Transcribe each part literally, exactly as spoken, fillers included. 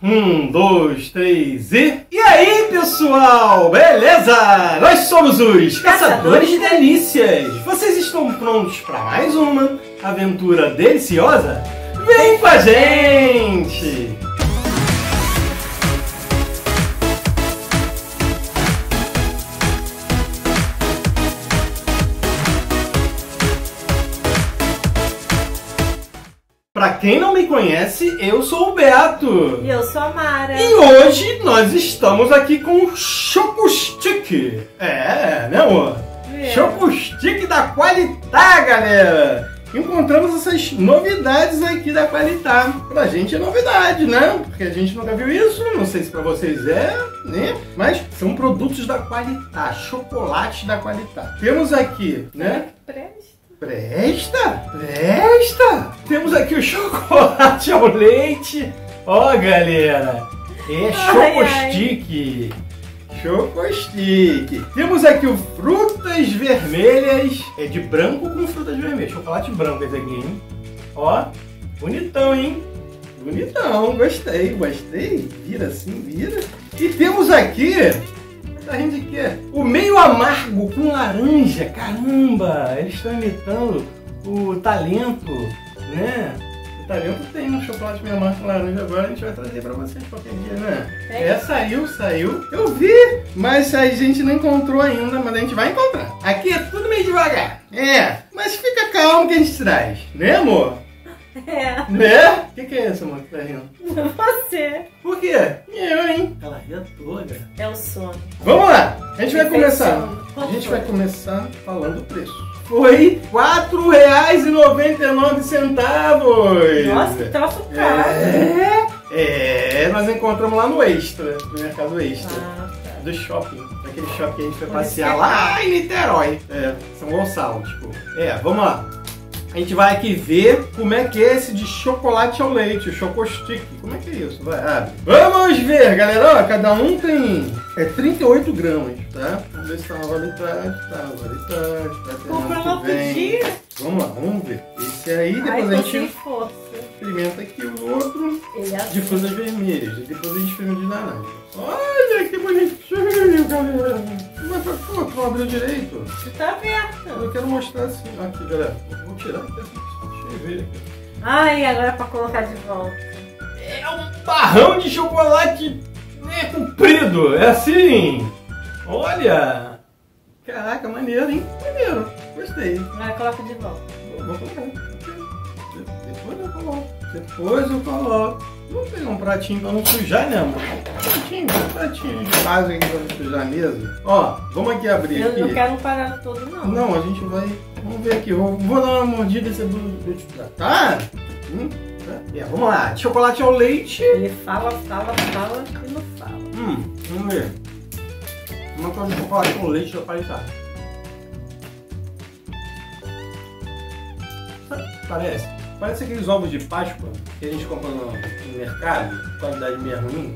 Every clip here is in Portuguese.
Um, dois, três e... E aí, pessoal? Beleza? Nós somos os Caçadores de Delícias. Vocês estão prontos para mais uma aventura deliciosa? Vem com a gente! Pra quem não me conhece, eu sou o Beto. E eu sou a Mara. E hoje nós estamos aqui com o Chocostick. É, né amor? É. Chocostick da Qualitá, galera. Encontramos essas novidades aqui da Qualitá. Pra gente é novidade, né? Porque a gente nunca viu isso, não sei se pra vocês é, né? Mas são produtos da Qualitá, chocolate da Qualitá. Temos aqui, né? Presta. Presta? Presta! Temos aqui o chocolate ao leite. Ó, galera. É Chocostick. Chocostick. Temos aqui o frutas vermelhas. É de branco com frutas vermelhas. Chocolate branco esse aqui, hein? Ó, bonitão, hein? Bonitão, gostei, gostei. Vira assim, vira. E temos aqui... A gente quer o meio amargo com laranja. Caramba, eles estão imitando o talento, né? O talento tem um chocolate meio amargo com laranja agora, a gente vai trazer pra vocês qualquer dia, né? É, é saiu, saiu. Eu vi, mas a gente não encontrou ainda, mas a gente vai encontrar. Aqui é tudo meio devagar. É, mas fica calmo que a gente traz, né amor? É. Né? O que, que é isso, amor, que tá rindo? Você. Por quê? Eu, hein? Ela ria toda. É o sono. Vamos lá. A gente vai Que começar. Quanto A gente foi? vai começar falando o preço. Foi quatro reais e noventa e nove centavos. Nossa, que troço caro. É, é, nós encontramos lá no Extra, no Mercado Extra. Ah, tá. Do shopping. Daquele shopping que a gente foi Por passear isso lá em Niterói. É, São Gonçalo, tipo. É, vamos lá. A gente vai aqui ver como é que é esse de chocolate ao leite, o Chocostick. Como é que é isso? Vai, abre. Vamos ver, galera. Ó, cada um tem é, trinta e oito gramas, tá? Vamos ver se tá na validade. Tá na validade. Tá Comprou lá outro dia. Vamos lá, vamos ver. Esse aí, depois Ai, a tô gente sem força. experimenta aqui o outro Ele é de frutas vermelhas. E depois a gente experimenta de laranja. Olha que bonitinho, galera. Mas pô, tu não abriu direito. Você tá aberto. Eu quero mostrar assim. Aqui, galera. Vou tirar aqui. Deixa eu ver aqui. Ai, agora é pra colocar de volta. É um barrão de chocolate, né, comprido. É assim. Olha. Caraca, maneiro, hein? Maneiro. Gostei. Agora coloca de volta. Vou colocar. Depois eu coloco. Depois eu coloco. Vamos pegar um pratinho pra não sujar, né, amor? Um pratinho, um pratinho de base aqui pra não sujar a mesa. Ó, vamos aqui abrir Eu aqui. não quero um parado todo, não. Não, a gente vai... Vamos ver aqui. Vou, vou dar uma mordida nesse do tá? Hum, tá? É, vamos lá. Chocolate ao leite. Ele fala, fala, fala e não fala. Hum, vamos ver. Uma coisa de chocolate com leite da Qualitá. Parece. Parece aqueles ovos de Páscoa que a gente compra no, no mercado, qualidade meio ruim.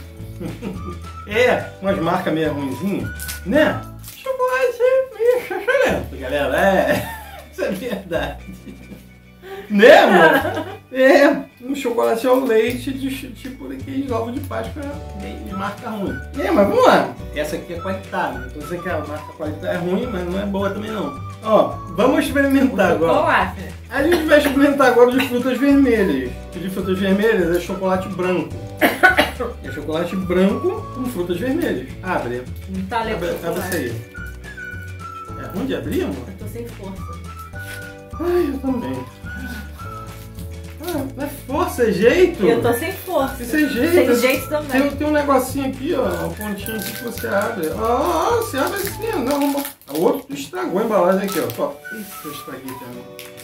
É, umas marcas meio ruinzinhas, né? Chocolate meio chachalento, galera. É, isso é verdade. Né, amor? É, um chocolate ao leite de tipo daqueles ovos de Páscoa de marca ruim. É, mas vamos lá. Essa aqui é Qualitá, né? Então, essa aqui é a marca Qualitá é ruim, mas não é boa também não. Ó, vamos experimentar agora. Chocolate. A gente vai experimentar agora de frutas vermelhas. O de frutas vermelhas é chocolate branco. É chocolate branco com frutas vermelhas. Abre. Não tá legal. Abre, abre isso aí. É ruim de abrir, amor? Eu tô sem força. Ai, eu também. Ah, não é força, é jeito. Eu tô sem força. Isso é jeito. Sem jeito também. Tem, tem um negocinho aqui, ó. Um pontinho aqui que você abre. Ó, oh, você abre assim, não. não. O outro tu estragou a embalagem aqui, ó. Ó. Ih, eu estraguei também.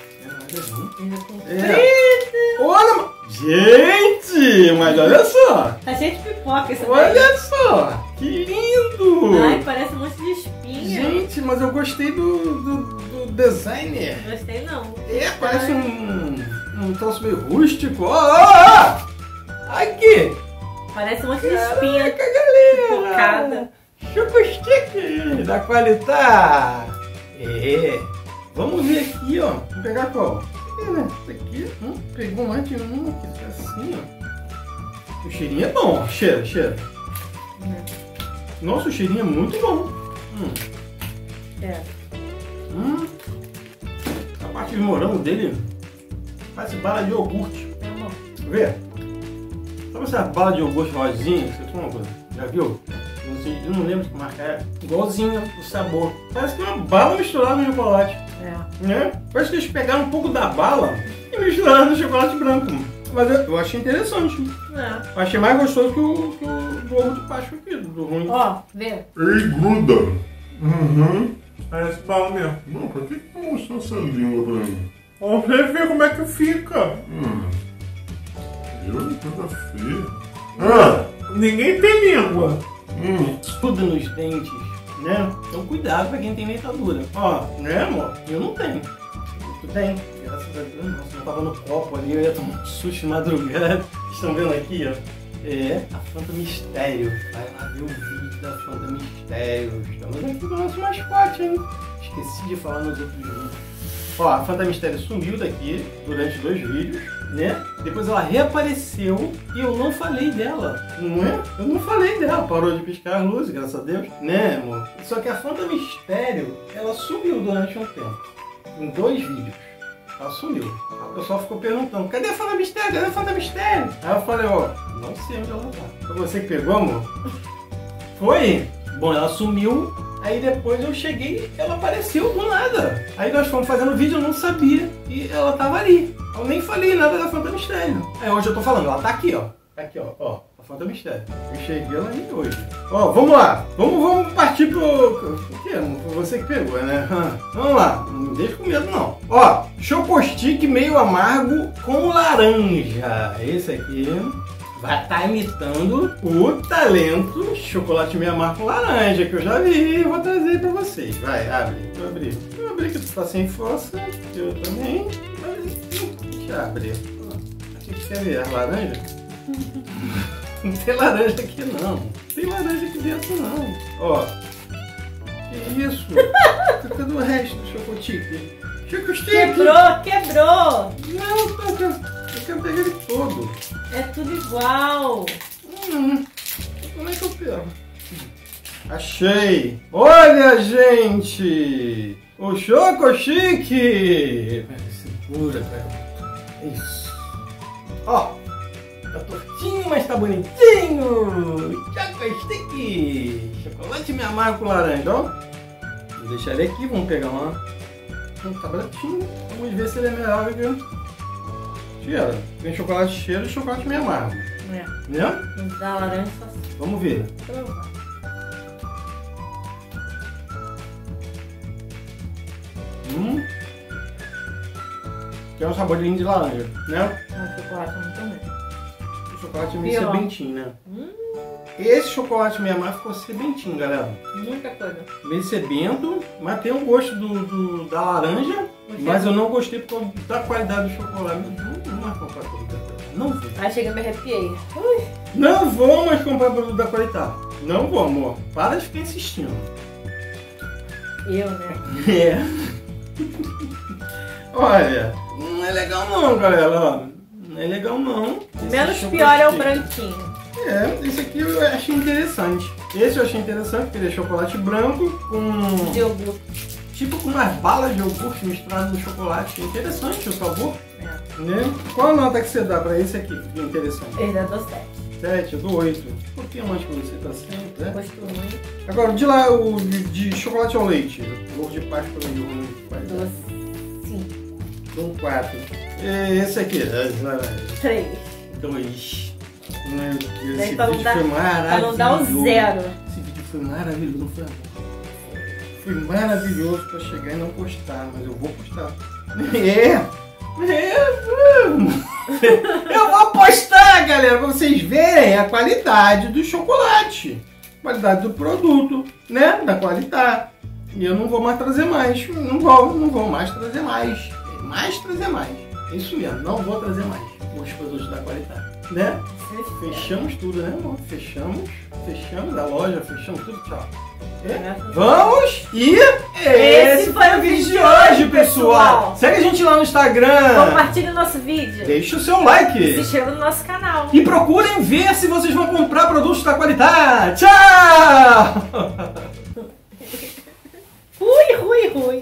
É. Olha, ma- gente, mas olha só. Tá cheio de pipoca essa daí. Olha só, que lindo. Ai, parece um monte de espinha. Gente, mas eu gostei do, do, do designer. Não gostei não. É, parece um, um troço meio rústico. Ó, ó, ó. Aqui. Parece um monte de espinha Caraca, galera. pipocada. Chocostick da Qualitá. É. Vamos ver aqui, ó. Vou pegar qual? É, né? Esse aqui. Hum, pegou mais de um aqui. Assim, ó. O cheirinho é bom, ó. Cheira, cheira. Hum. Nossa, o cheirinho é muito bom. Hum. É. Hum. A parte de morango dele parece bala de iogurte. É bom. Quer ver? Sabe essa bala de iogurte rosinha que você toma? Já viu? Não sei, eu não lembro que marca é. Igualzinho o sabor. Parece que é uma bala misturada no chocolate. É. Né? Parece que eles pegaram um pouco da bala e misturaram no chocolate branco. Mas eu, eu achei interessante. É. Eu achei mais gostoso que o, que o do ovo de Páscoa aqui, do ruim. Ó, vê. Ei, gruda! Uhum. Parece bala mesmo. Não, pra que que tá mostrando essa língua pra mim? Ó, pra ver como é que fica. Hum. Eu, coisa feia. Ah! Ninguém tem língua. Hum. Tudo nos dentes, né? Então cuidado pra quem tem dentadura. Ó, né, amor? Eu não tenho. Tu tem? Graças a Deus, não. Se não tava no copo ali, eu ia tomar um susto de madrugada. Estão vendo aqui, ó? É a Fanta Mistério. Vai lá ver o vídeo da Fanta Mistério. Estamos aqui com o nosso mascote, hein? Esqueci de falar nos outros vídeos. Ó, a Fanta Mistério sumiu daqui durante dois vídeos, né? Depois ela reapareceu e eu não falei dela, não é? Eu não falei dela, parou de piscar as luzes, graças a Deus, né, amor? Só que a Fanta Mistério, ela sumiu durante um tempo, em dois vídeos. Ela sumiu. O pessoal ficou perguntando, cadê a Fanta Mistério? Cadê a Fanta Mistério? Aí eu falei, ó, não sei onde ela tá. Foi você que pegou, amor? Foi? Bom, ela sumiu. Aí depois eu cheguei e ela apareceu do nada. Aí nós fomos fazendo vídeo, eu não sabia. E ela tava ali. Eu nem falei nada da Fanta Mistério. Aí hoje eu tô falando, ela tá aqui, ó. Tá aqui, ó. Ó, a Fanta Mistério. Eu cheguei ela ali hoje. Ó, vamos lá. Vamos, vamos partir pro... O que? Foi você que pegou, né? Vamos lá. Não deixa com medo, não. Ó, Chocostick meio amargo com laranja. Esse aqui... vai estar imitando o talento chocolate meio amargo com laranja, que eu já vi e vou trazer pra vocês. Vai, abre. Vou abrir. Vou abrir que tu tá sem força. Eu também. Deixa eu abrir. Aqui que quer ver as laranjas? Não tem laranja aqui não. Não tem laranja aqui dentro não. Ó. Que isso? Cadê o resto do chocotique? Chocostick! Quebrou, quebrou. Não, eu quero, eu quero pegar ele todo. É tudo igual. Hum, como é que eu pego? Achei! Olha, gente! O Chocochique! Segura, cara. Isso. Ó, tá tortinho, mas tá bonitinho! Chocochique! Chocolate me amargo com laranja, ó. Vou deixar ele aqui, vamos pegar uma, um tabletinho. Vamos ver se ele é melhor do que... Cheira. Tem chocolate cheiro e chocolate meio amargo. É. Né? Não dá laranja só assim. Vamos ver. Hum. Tem um saborzinho de laranja, né? O chocolate não também. O chocolate meio Pior. sebentinho, né? Hum, Esse chocolate meio amargo ficou sebentinho, galera. muita coisa. Meio sebento, mas tem um gosto do, do- da laranja. Mas eu não gostei por causa da qualidade do chocolate. Não, não vai comprar produto da qualidade. Não vou. Aí chega e me arrepiei. Ui. Não vou mais comprar produto da qualidade. Não vou, amor. Para de ficar insistindo. Eu, né? É. Olha, não é legal não, galera. Ó. Não é legal não. Esse Menos chocolate pior é o aqui. branquinho. É, esse aqui eu achei interessante. Esse eu achei interessante porque ele é chocolate branco com... De iogurte. tipo com umas balas de iogurte misturadas no chocolate. Interessante o sabor, É. né? Qual a nota que você dá pra esse aqui? Que interessante. Esse é do sete. sete, eu dou oito. Um pouquinho mais que você tá certo, né? Gostou muito. Agora, de lá, o de, de chocolate ao leite. O ovo de Páscoa e o Do cinco. Dou um quatro. E esse aqui? três. dois. Meu Deus, Daí esse pra não vídeo dar- foi Pra maravilhoso. não dar o zero. Esse vídeo foi maravilhoso, não foi? Foi maravilhoso pra chegar e não postar, mas eu vou postar. É! É! Eu vou postar, galera, pra vocês verem a qualidade do chocolate. Qualidade do produto, né? Da qualidade. E eu não vou mais trazer mais. Não vou, não vou mais trazer mais. Mais trazer mais. Isso mesmo, não vou trazer mais os produtos da qualidade. né? Fechamos tudo, né, amor? Fechamos, fechamos a loja, fechamos tudo, tchau. É? Vamos e esse foi o vídeo de hoje, pessoal. Segue a gente lá no Instagram. Compartilhe o nosso vídeo. Deixe o seu like. Se inscreva no nosso canal. E procurem ver se vocês vão comprar produtos da qualidade. Tchau! Rui, rui, rui.